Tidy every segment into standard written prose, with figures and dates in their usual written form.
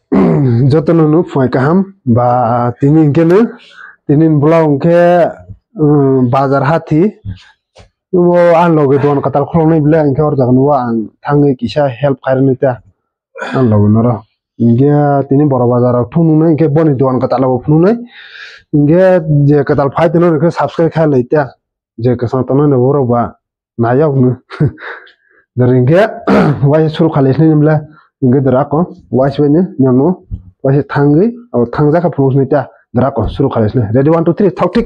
Jotono nu foi kaham ba tinin kene tinin bulau ke bazar hati wo an loge don katal kholonai bile anke or jagan wa an thangai kisa help khairni ta an loge noro inge tinin boro bazar thunu nai ke boni don katal bo phunu nai inge je katal phai tino ke subscribe kha leita je ka sa tono ne boro ba na yaw nu daringe wa suru khalisni nimla inge drako wa shwene nyamo wa thangai au thangja ka phunu ta drako suru khalisni ready 1 2 3 thautik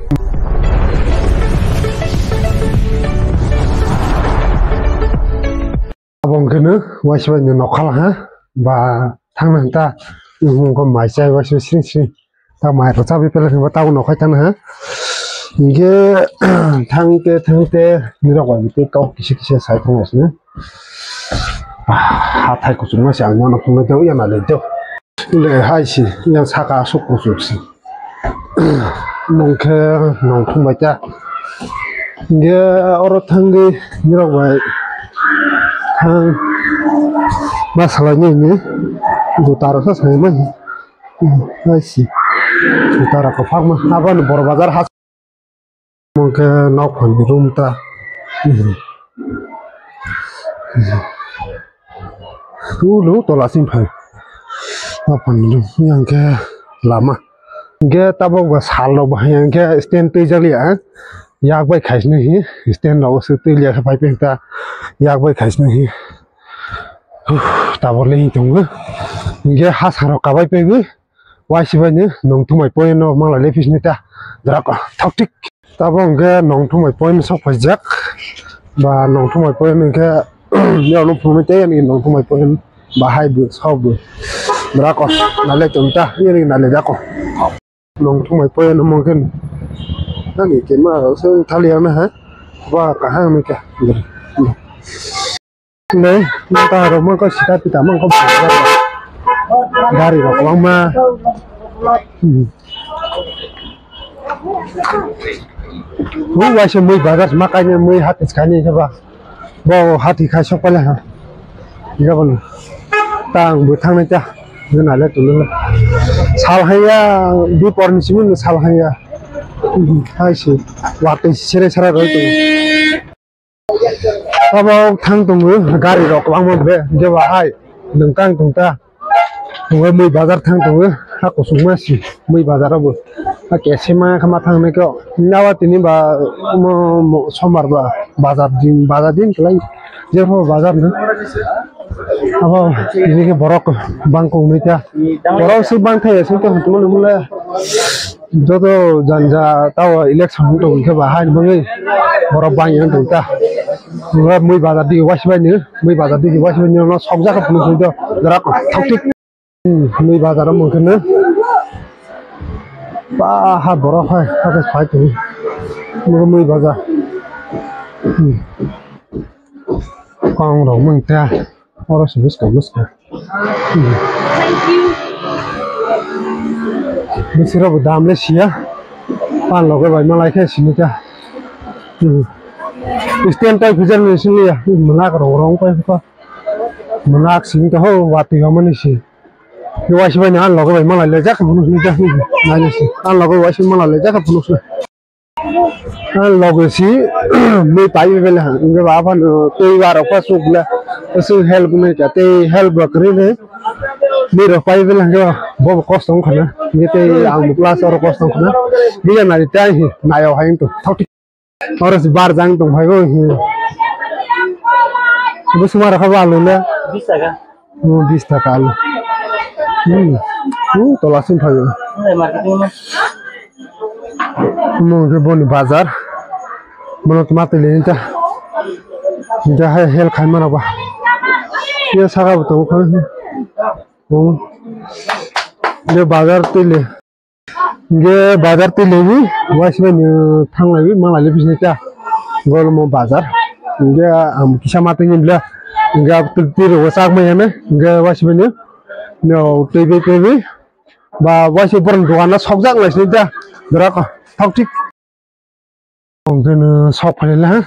abong kene wa shwene nokhala ha ba thang ta ko mai sai wa shwene sing ta mai ro cha bi pele ba ta nokhai tan ha inge thangte nirok wa te kau kisi kisi sai thong asne ha thai ko chuma sa nyana phung de ya na le de le hai si yang saka su ko su si nongke nong thung ba ta inge oro thangi nirok wa thang masalah ni du taro sa sai man hai si du taro ko farma aban bor bazar has mungke nok phani room ta lu tola sim phai nok phani yang ke lama ge tabo ba salo ba yang ke stand te jali a yak bai khaisne hi stand lo su te lia phai pe ta yak bai khaisne hi tabo le tung ge hasaro ka bai pe gu wa sibane nong thumai point no mangla le fisni ta draka thaktik tabong ke nong thumai point sok phajak ba nong thumai point ke yo no phumai te ni nong thumai point ba hai bu sob bu drako nale tumta ni nale dako nong thumai point no mongken nani ke ma so thaliya na ha wa ka ha mi ka ne ta ro ma ko sita pita ma ko gari ro ko ma wa se mui bazar makanya mui hati skani coba bo hati khai sok pala ha diga bon tang bu thang na ta na le tulun sal haya di porni simin sal haya hai si wa te sere sara ro tu abo thang tu mu gari ro ko ma be je wa hai nang tang tung ta mui bazar thang tu ha ko suma si mui bazar bo ke sema khama thang ne ko nawa tini ba somar ba bazar din klai je ho bazar ne abo ini ke borok bangko mita borok si bang thai si to tumun mula jodo janja taw election to ke ba han bangai borok bang yang ta mui bazar di wasba ni mui bazar di wasba ni no sobja ka punu to dara thaktik mui bazar mo kene ba ha borok hai ha ke phai tu mui bazar con đồ mừng ta oro service ka muska thank you misira bu dam le sia pan loge bai malai khe sinita stand tai fijar ni silia manak rong pai ko manak sing to ho wati gamani si wasi bai an loge bai malai le jak munus ni ja na le si an loge wasi malai le jak munus an loge si me pai bele ha inge ba ban tei war ko sukla su help ne ka te help bakri ne me ro pai bele ha bo kostong khana me te ang plus or kostong khana dia na ta hi na yo hain to thauti और इस बार जाएंगे तुम भाई को बस हमारा खबर लो ना 20 टका 20 टका लो तो लासिन भाई मार्केटिंग में मुझे बोनी बाजार मनो तुम्हारे लिए इंटा इंटा है हेल खाई मना बा ये सारा बताओ कौन ये बाजार ते ले ge bazar te lebi wasmen thang lebi ma le bisne ta gol mo bazar ge am kisa mate ni bla ge ab te ro sak ma yana ge wasmen no tv ba wasi boran dogana sogjak laisni ta draka thaktik onggen sok phale ha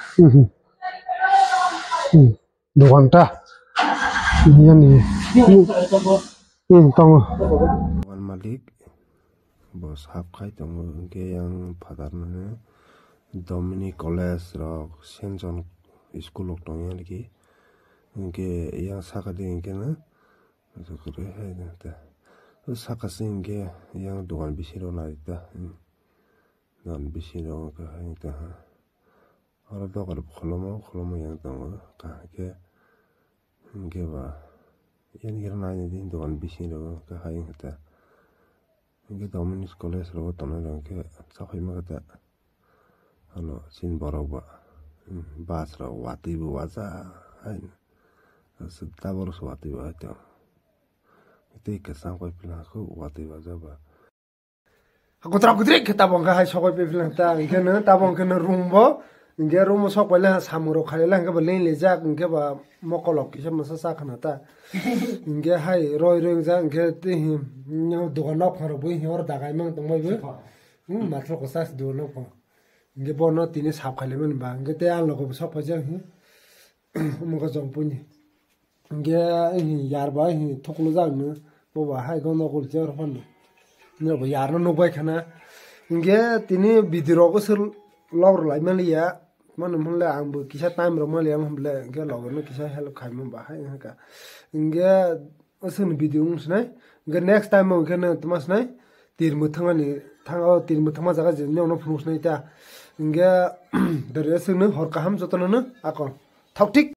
dogan ta yani Tongo. Wan Malik bos hapkai tongo hingke yang padarno Dominic College rok Saint John School ok tongo lagi hingke yang sakadi hingke na zukure hai ta sakasi hingke yang dogan bisiro naita dogan bisiro ka hai ta ora dogar kholomo yang tongo ka ke hingke ba yan gira na ni dogan bisiro ka hai ta hingke Dominic College rok tongo hingke sakai ma ta ano sin borok ba bas rok wati bu waza hai tabor wati ba ta itu kesang kau bilang aku wati waza ba Aku terang kudrik kita bangga hai sokoi pe bilang ta ikena ta bangga na rumbo inge rumbo sok pala samuro khale la inge ba len leja inge ba mokolok kisa masa sa khana ta inge hai roi za inge te nyau dogan nok kharo boi hor dagai mang tong bai bu matro ko sas do nok ko inge bono tini sap khale men ba inge te an logo sok pa jang hi mo ko jong puni inge yar ba hi thoklu jang ne bo ba hai go no kul cher fan ne bo yar no bai khana inge tini bidiro ko sir lor lai maliya man mhle ang bu kisa time ro maliya mhle inge logor no kisa help khai mo ba hai ka inge asun video nai inge next time mo kena tumas nai tir muthanga ni thanga tir muthama jaga je ne no phus nai ta inge dare sing ne hor kaham jotona no akon thok tik